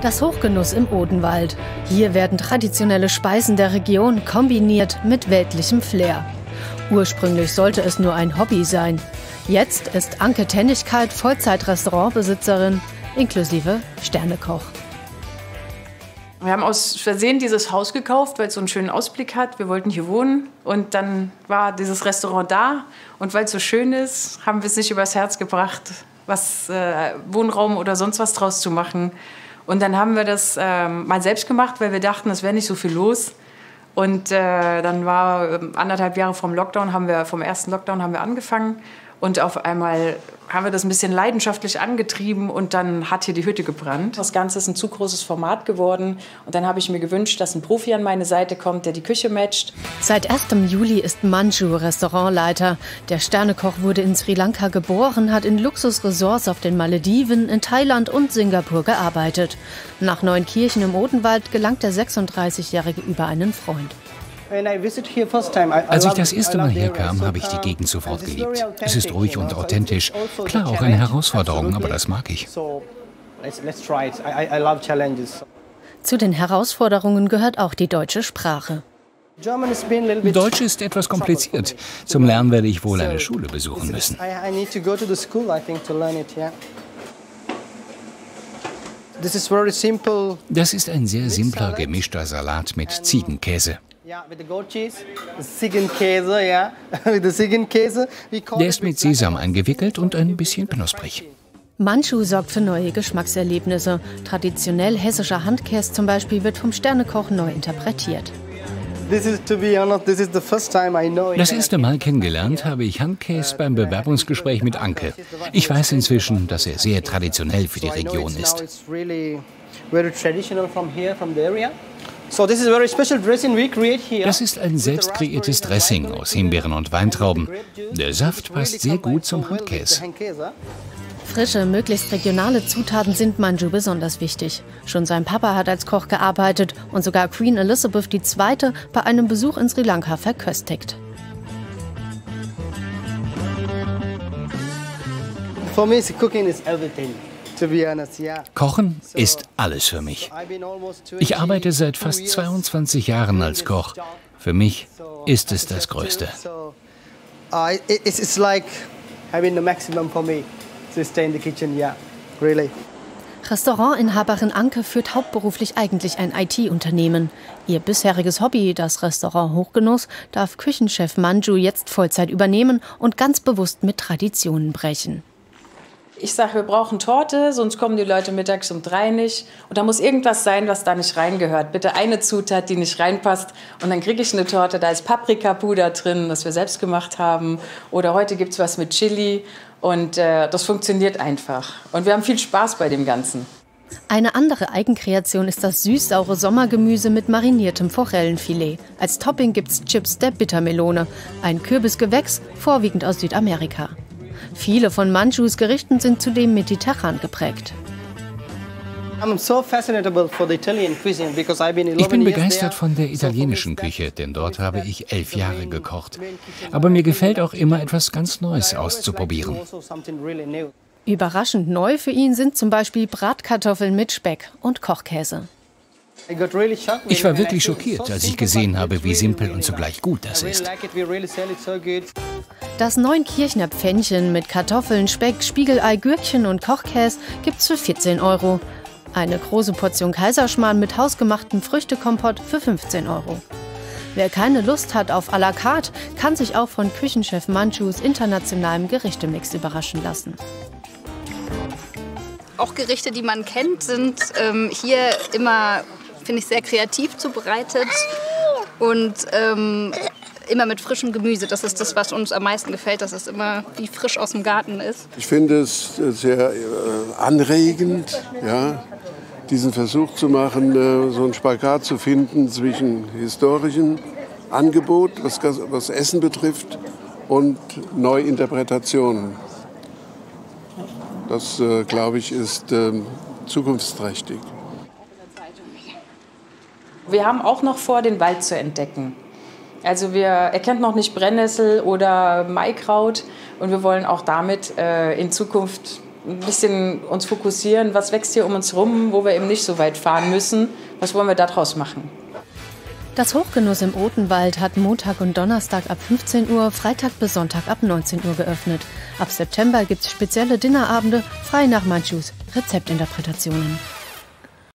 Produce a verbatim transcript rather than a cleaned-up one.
Das Hochgenuss im Odenwald. Hier werden traditionelle Speisen der Region kombiniert mit weltlichem Flair. Ursprünglich sollte es nur ein Hobby sein. Jetzt ist Anke Tennigkeit Vollzeit-Restaurantbesitzerin inklusive Sternekoch. Wir haben aus Versehen dieses Haus gekauft, weil es so einen schönen Ausblick hat. Wir wollten hier wohnen und dann war dieses Restaurant da. Und weil es so schön ist, haben wir es nicht übers Herz gebracht, was äh, Wohnraum oder sonst was draus zu machen. Und dann haben wir das äh, mal selbst gemacht, weil wir dachten, es wäre nicht so viel los. Und äh, dann war äh, anderthalb Jahre vom Lockdown, haben wir, vom ersten Lockdown haben wir angefangen. Und auf einmal haben wir das ein bisschen leidenschaftlich angetrieben und dann hat hier die Hütte gebrannt. Das Ganze ist ein zu großes Format geworden. Und dann habe ich mir gewünscht, dass ein Profi an meine Seite kommt, der die Küche matcht. Seit erstem Juli ist Manju Restaurantleiter. Der Sternekoch wurde in Sri Lanka geboren, hat in Luxusresorts auf den Malediven, in Thailand und Singapur gearbeitet. Nach Neunkirchen im Odenwald gelangt der sechsunddreißigjährige über einen Freund. Als ich das erste Mal herkam, habe ich die Gegend sofort geliebt. Es ist ruhig und authentisch. Klar, auch eine Herausforderung, aber das mag ich. Zu den Herausforderungen gehört auch die deutsche Sprache. Deutsch ist etwas kompliziert. Zum Lernen werde ich wohl eine Schule besuchen müssen. Das ist ein sehr simpler gemischter Salat mit Ziegenkäse. Der ist mit Sesam eingewickelt und ein bisschen knusprig. Manju sorgt für neue Geschmackserlebnisse. Traditionell hessischer Handkäse zum Beispiel wird vom Sternekoch neu interpretiert. Das erste Mal kennengelernt habe ich Handkäse beim Bewerbungsgespräch mit Anke. Ich weiß inzwischen, dass er sehr traditionell für die Region ist. Das ist ein selbst kreiertes Dressing aus Himbeeren und Weintrauben. Der Saft passt sehr gut zum Handkäse. Frische, möglichst regionale Zutaten sind Manju besonders wichtig. Schon sein Papa hat als Koch gearbeitet und sogar Queen Elizabeth die Zweite bei einem Besuch in Sri Lanka verköstigt. Kochen ist alles für mich. Ich arbeite seit fast zweiundzwanzig Jahren als Koch. Für mich ist es das Größte. Restaurantinhaberin Anke führt hauptberuflich eigentlich ein I T-Unternehmen. Ihr bisheriges Hobby, das Restaurant Hochgenuss, darf Küchenchef Manju jetzt Vollzeit übernehmen und ganz bewusst mit Traditionen brechen. Ich sage, wir brauchen Torte, sonst kommen die Leute mittags um drei nicht. Und da muss irgendwas sein, was da nicht reingehört. Bitte eine Zutat, die nicht reinpasst. Und dann kriege ich eine Torte, da ist Paprikapuder drin, das wir selbst gemacht haben. Oder heute gibt es was mit Chili. Und äh, das funktioniert einfach. Und wir haben viel Spaß bei dem Ganzen. Eine andere Eigenkreation ist das süß-saure Sommergemüse mit mariniertem Forellenfilet. Als Topping gibt's Chips der Bittermelone, ein Kürbisgewächs, vorwiegend aus Südamerika. Viele von Manjus Gerichten sind zudem mediterran geprägt. Ich bin begeistert von der italienischen Küche, denn dort habe ich elf Jahre gekocht. Aber mir gefällt auch immer etwas ganz Neues auszuprobieren. Überraschend neu für ihn sind zum Beispiel Bratkartoffeln mit Speck und Kochkäse. Ich war wirklich schockiert, als ich gesehen habe, wie simpel und zugleich gut das ist. Das Neunkirchner Pfännchen mit Kartoffeln, Speck, Spiegelei, Gürkchen und Kochkäse gibt's für vierzehn Euro. Eine große Portion Kaiserschmarrn mit hausgemachtem Früchtekompott für fünfzehn Euro. Wer keine Lust hat auf à la carte, kann sich auch von Küchenchef Manjus internationalem Gerichtemix überraschen lassen. Auch Gerichte, die man kennt, sind ähm, hier immer, finde ich, sehr kreativ zubereitet und ähm, immer mit frischem Gemüse. Das ist das, was uns am meisten gefällt, dass es immer wie frisch aus dem Garten ist. Ich finde es sehr äh, anregend, ja, diesen Versuch zu machen, äh, so einen Spagat zu finden zwischen historischem Angebot, was, was Essen betrifft, und Neuinterpretationen. Das, äh, glaube ich, ist äh, zukunftsträchtig. Wir haben auch noch vor, den Wald zu entdecken. Also wir erkennen noch nicht Brennnessel oder Maikraut und wir wollen auch damit äh, in Zukunft ein bisschen uns fokussieren, was wächst hier um uns rum, wo wir eben nicht so weit fahren müssen. Was wollen wir daraus machen? Das Hochgenuss im Odenwald hat Montag und Donnerstag ab fünfzehn Uhr, Freitag bis Sonntag ab neunzehn Uhr geöffnet. Ab September gibt es spezielle Dinnerabende, frei nach Manchus Rezeptinterpretationen.